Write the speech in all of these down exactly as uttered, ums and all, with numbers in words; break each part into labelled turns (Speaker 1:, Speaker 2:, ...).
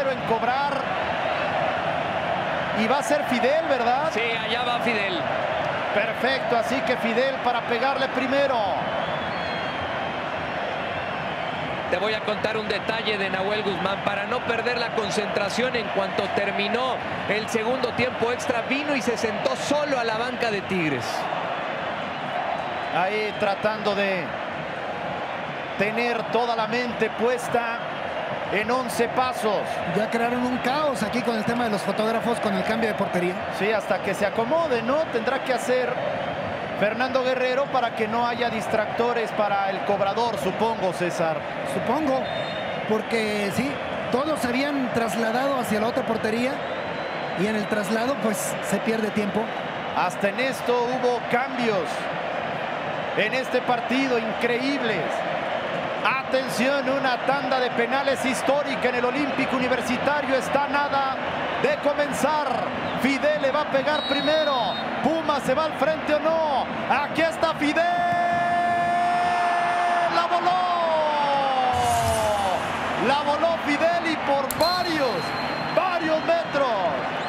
Speaker 1: primero en cobrar. Y va a ser Fidel, ¿verdad?
Speaker 2: Sí, allá va Fidel.
Speaker 1: Perfecto, así que Fidel para pegarle primero.
Speaker 2: Te voy a contar un detalle de Nahuel Guzmán. Para no perder la concentración, en cuanto terminó el segundo tiempo extra, vino y se sentó solo a la banca de Tigres.
Speaker 1: Ahí tratando de tener toda la mente puesta en once pasos.
Speaker 3: Ya crearon un caos aquí con el tema de los fotógrafos, con el cambio de portería.
Speaker 1: Sí, hasta que se acomode, ¿no? Tendrá que hacer Fernando Guerrero para que no haya distractores para el cobrador, supongo, César.
Speaker 3: Supongo, porque sí, todos se habían trasladado hacia la otra portería y en el traslado pues se pierde tiempo.
Speaker 1: Hasta en esto hubo cambios en este partido increíbles. Atención, una tanda de penales histórica en el Olímpico Universitario. Está nada de comenzar. Fidel le va a pegar primero. Puma se va al frente o no. Aquí está Fidel. La voló. La voló Fidel y por varios, varios metros.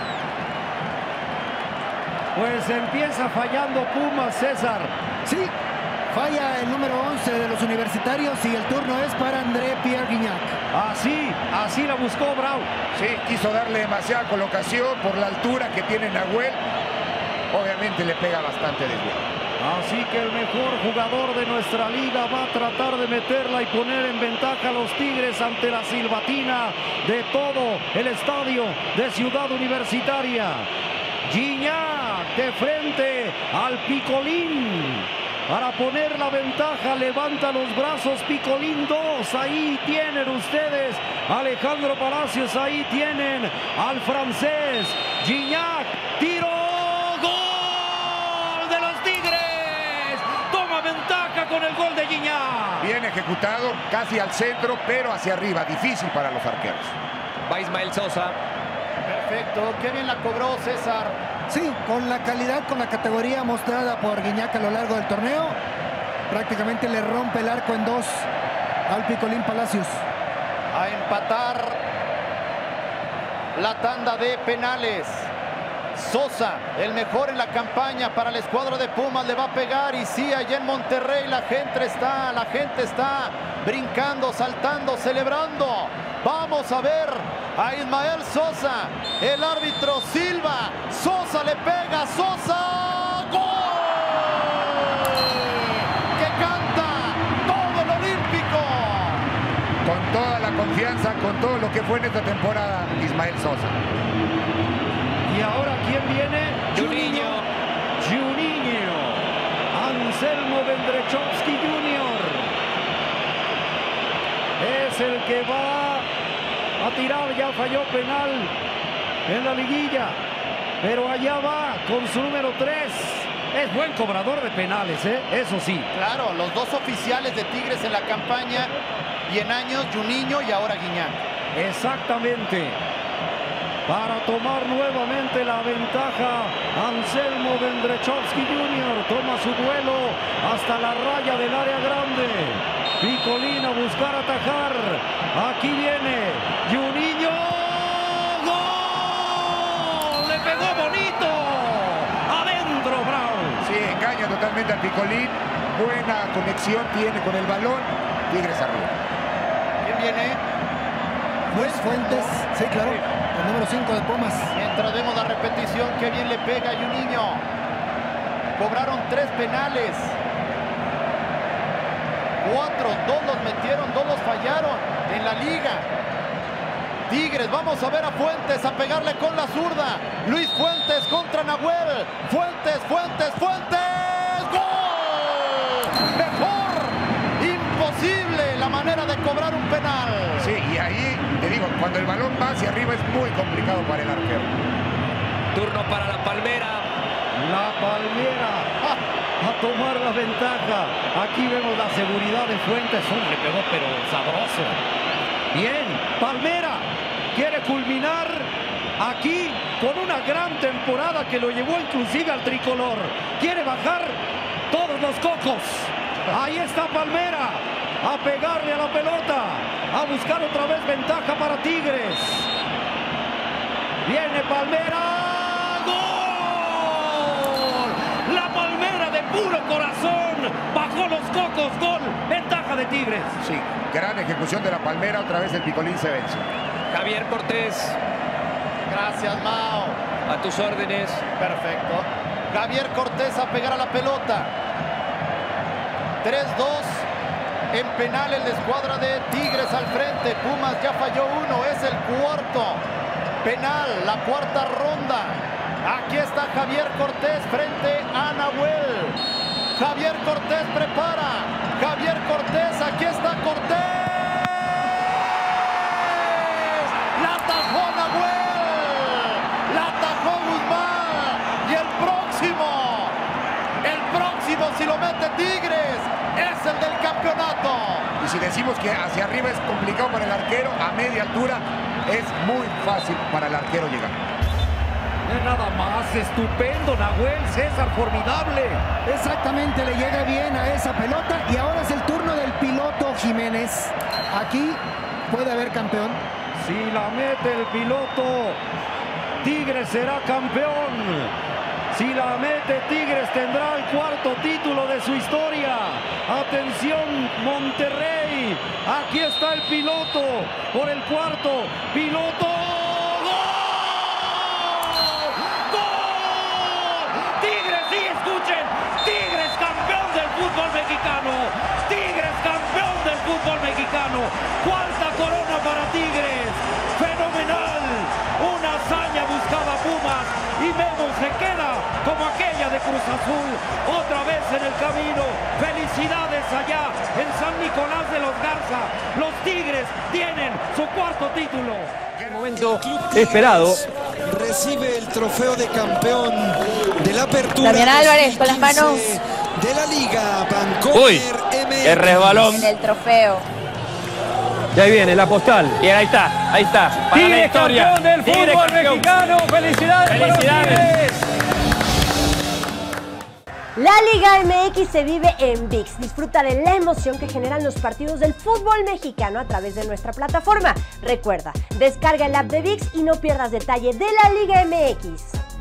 Speaker 4: Pues empieza fallando Puma, César.
Speaker 3: Sí, falla el número once de los universitarios y el turno es para André Pierre Gignac.
Speaker 4: Así, así la buscó Brau.
Speaker 5: Sí, quiso darle demasiada colocación por la altura que tiene Nahuel. Obviamente le pega bastante desviado.
Speaker 4: Así que el mejor jugador de nuestra liga va a tratar de meterla y poner en ventaja a los Tigres ante la silbatina de todo el estadio de Ciudad Universitaria. Gignac de frente al Picolín. Para poner la ventaja, levanta los brazos Picolín dos. Ahí tienen ustedes Alejandro Palacios. Ahí tienen al francés Gignac. Tiro. ¡Gol de los Tigres! Toma ventaja con el gol de Gignac.
Speaker 5: Bien ejecutado, casi al centro, pero hacia arriba. Difícil para los arqueros.
Speaker 2: Va Ismael Sosa.
Speaker 1: Perfecto, qué bien la cobró César.
Speaker 3: Sí, con la calidad, con la categoría mostrada por Gignac a lo largo del torneo, prácticamente le rompe el arco en dos al Picolín Palacios.
Speaker 1: A empatar la tanda de penales. Sosa, el mejor en la campaña para la escuadra de Pumas, le va a pegar. Y sí, allá en Monterrey la gente está, la gente está brincando, saltando, celebrando. Vamos a ver a Ismael Sosa. El árbitro silba. Sosa le pega. Sosa. ¡Gol! ¡Que canta todo el Olímpico!
Speaker 5: Con toda la confianza, con todo lo que fue en esta temporada, Ismael Sosa.
Speaker 4: Y ahora, ¿quién viene?
Speaker 2: Juninho.
Speaker 4: Juninho. Anselmo Vendrechowski junior Es el que va a tirar. Ya falló penal en la liguilla, pero allá va con su número tres. Es buen cobrador de penales, ¿eh? Eso sí.
Speaker 1: Claro, los dos oficiales de Tigres en la campaña y en años, Juninho y ahora Gignac.
Speaker 4: Exactamente. Para tomar nuevamente la ventaja, Anselmo Vendrechowski junior toma su duelo hasta la raya del área grande. Picolín a buscar atajar. Aquí viene Juninho. ¡Gol! ¡Le pegó bonito! ¡Adentro, Brown!
Speaker 5: Sí, engaña totalmente al Picolín. Buena conexión tiene con el balón. Tigres arriba.
Speaker 1: ¿Quién viene?
Speaker 3: Luis Fuentes, sí, claro, el número cinco de Pumas.
Speaker 1: Mientras vemos la repetición, qué bien le pega a Juninho. Cobraron tres penales. Cuatro, dos los metieron, dos los fallaron en la liga. Tigres, vamos a ver a Fuentes a pegarle con la zurda. Luis Fuentes contra Nahuel. Fuentes, Fuentes, Fuentes. ¡Gol! Mejor. Imposible la manera de cobrar un penal.
Speaker 5: Sí, y ahí, te digo, cuando el balón va hacia arriba es muy complicado para el arquero.
Speaker 2: Turno para la Palmera.
Speaker 4: La Palmera a, a tomar la ventaja. Aquí vemos la seguridad de Fuentes. Hombre, pegó pero sabroso. Bien, Palmera quiere culminar aquí con una gran temporada que lo llevó inclusive al tricolor. Quiere bajar todos los cocos. Ahí está Palmera a pegarle a la pelota, a buscar otra vez ventaja para Tigres. Viene Palmera. ¡Gol! La Palmera de puro corazón. Bajó los cocos. Gol. Ventaja de Tigres.
Speaker 5: Sí, gran ejecución de la Palmera. Otra vez el Picolín se vence.
Speaker 2: Javier Cortés.
Speaker 1: Gracias, Mao.
Speaker 2: A tus órdenes.
Speaker 1: Perfecto. Javier Cortés a pegar a la pelota. tres dos. En penales la escuadra de Tigres al frente. Pumas ya falló uno. Es el cuarto penal, la cuarta ronda. Aquí está Javier Cortés frente a Nahuel. Javier Cortés prepara. Javier Cortés, aquí está Cortés. La atajó Nahuel. La atajó Guzmán. Y el próximo, el próximo si lo mete Tigres, es el del campeonato.
Speaker 5: Y si decimos que hacia arriba es complicado para el arquero, a media altura es muy fácil para el arquero llegar.
Speaker 4: Nada más, estupendo Nahuel, César, formidable.
Speaker 3: Exactamente, le llega bien a esa pelota y ahora es el turno del piloto Jiménez. Aquí puede haber campeón.
Speaker 4: Si la mete el piloto, Tigres será campeón. Si la mete Tigres tendrá el cuarto título de su historia. Atención Monterrey, aquí está el piloto por el cuarto. Piloto. Mexicano, Tigres campeón del fútbol mexicano, cuarta corona para Tigres, fenomenal, una hazaña buscaba Pumas y Memo se queda como aquella de Cruz Azul, otra vez en el camino, felicidades allá en San Nicolás de los Garza, los Tigres tienen su cuarto título.
Speaker 6: Momento esperado.
Speaker 7: Recibe el trofeo de campeón de la apertura.
Speaker 8: Damián Álvarez con las manos
Speaker 7: de la Liga Bancomer.
Speaker 6: Uy, el resbalón.
Speaker 8: en el trofeo.
Speaker 6: Y ahí viene la postal. Y ahí está, ahí está. Para
Speaker 4: Tigres
Speaker 6: la historia.
Speaker 4: campeón del
Speaker 6: Tigres
Speaker 4: fútbol
Speaker 6: campeón.
Speaker 4: mexicano. Felicidades.
Speaker 6: Felicidades.
Speaker 9: La Liga M X se vive en V I X. Disfruta de la emoción que generan los partidos del fútbol mexicano a través de nuestra plataforma. Recuerda, descarga el app de V I X y no pierdas detalle de la Liga M X.